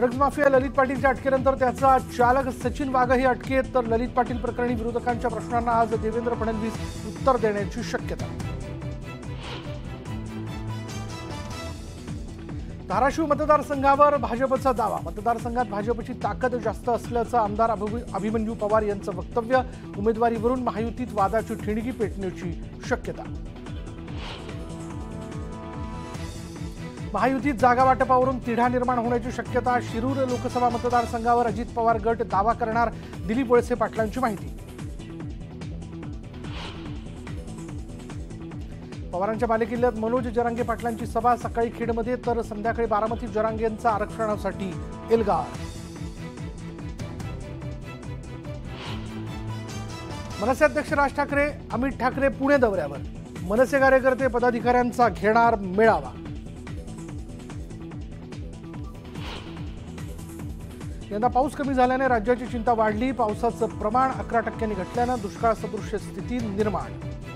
Drugs mafia ललित पाटीलच्या अटकेनंतर त्याचा चालक सचिन वाघही अटकेत। तर ललित पाटील प्रकरणी विरोधकांच्या प्रश्नांना आज देवेंद्र फडणवीस उत्तर देण्याची शक्यता। धाराशिव मतदारसंघावर भाजपचा दावा। मतदारसंघात भाजपची ताकद जास्त असल्याचं आमदार अभिमन्यू पवार यांचं वक्तव्य। उमेदवारीवरून महायुतीत वादाची ठिणगी पेटण्याची शक्यता। महायुतीत जागा वाटपावरून तिढा निर्माण होण्याची शक्यता। शिरूर लोकसभा मतदारसंघावर अजित पवार गट दावा करणार। दिलीप वळसे पाटलांची माहिती। पवारांच्या बालेकिल्ल्यात मनोज जरांगे पाटलांची सभा। सकाळी खेडमध्ये तर संध्याकाळी बारामतीत जरांगेंचा आरक्षणासाठी एल्गार। मनसे अध्यक्ष राज ठाकरे अमित ठाकरे पुणे दौऱ्यावर। मनसे कार्यकर्ते पदाधिकाऱ्यांचा घेणार मेळावा। यंदा पाऊस कमी झाल्याने राज्याची चिंता वाढली। पावसाचं प्रमाण 11% घटल्यानं दुष्काळ सदृश स्थिती निर्माण।